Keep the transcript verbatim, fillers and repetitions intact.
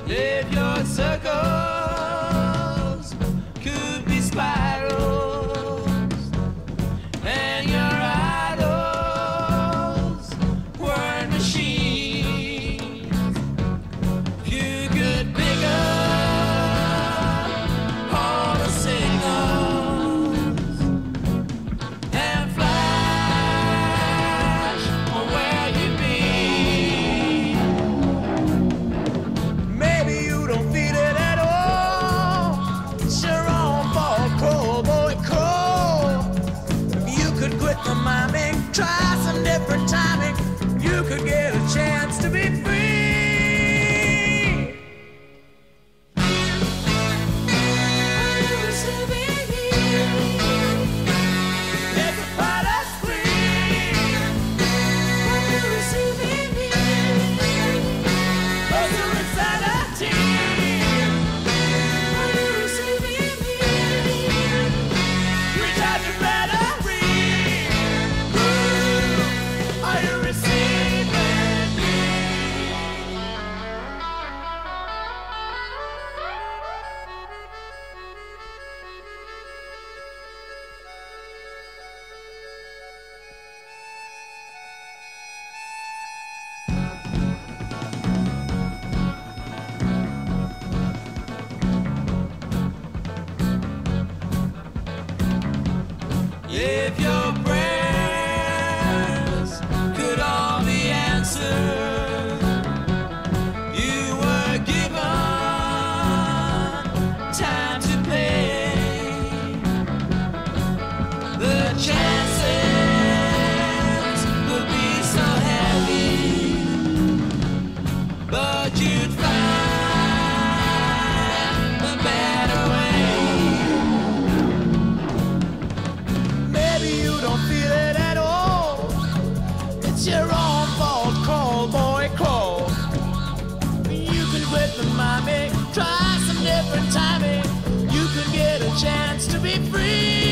If your circles could be spirals and your idols were machines, if you could pick up all the signals and flash where you'd be. Maybe you don't feel it at all. It's your own fault, cold boy, cold. If you could quit the miming, try some different timing, you could get a chance to be free. It's a part of spring. Close to insanity. Recharge your battery. Ooh, are you receiving me? If your prayers could all be answered, you were given time to pay. The chances would be so heavy, but you'd find a better way. Maybe you don't feel it at all. It's your own fault, cold boy, cold. You can quit the miming, try some different timing. You could get a chance to be free.